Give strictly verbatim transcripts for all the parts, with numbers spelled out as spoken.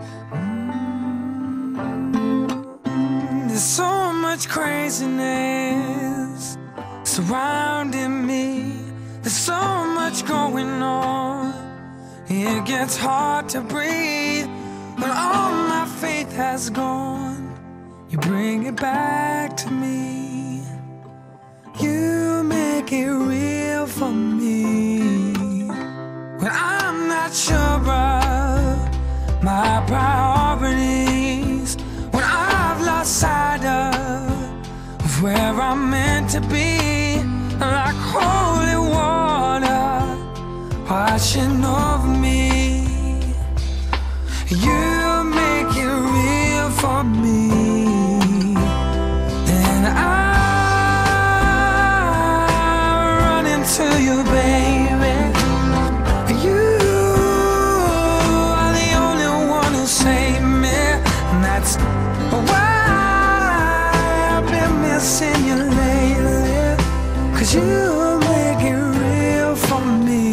There's so much craziness surrounding me. There's so much going on. It gets hard to breathe when all my faith has gone. You bring it back to me. You make it real for me. When I'm not sure of my priorities, when I've lost sight of where I'm meant to be, like holy water washing over me, you make it real for me. And I run into you, baby. You are the only one who saved me, and that's why I've been missing you lately. 'Cause you make it real for me.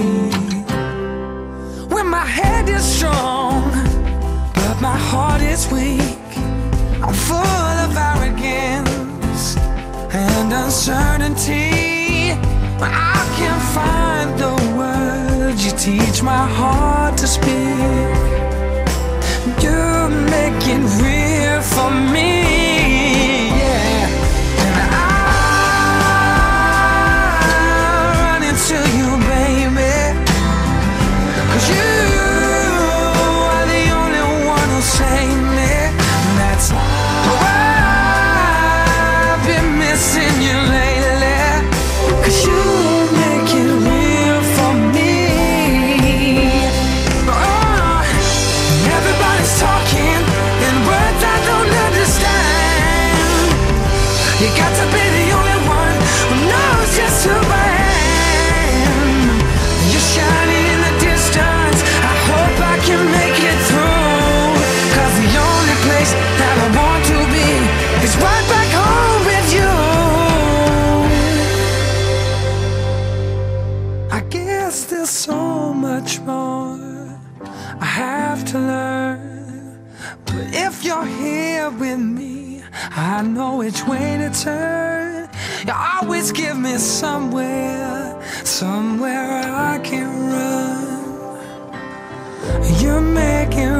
When my head is strong, but my heart is weak, I'm full of arrogance and uncertainty. When I can't find the words, you teach my heart to speak. You make it real for me, yeah. And I run into you, baby. 'Cause you are the only one who saved me, and that's why I've been missing you lately. 'Cause you make it real for me. Oh, everybody's talking in words I don't understand. You got to be the only one who knows just who I am. You're shining in the distance, I hope I can make it through. 'Cause the only place that I want to be is right back home with you. I guess there's so much more I have to learn, but if you're here with me, I know which way to turn. You always give me somewhere, somewhere I can run. You make it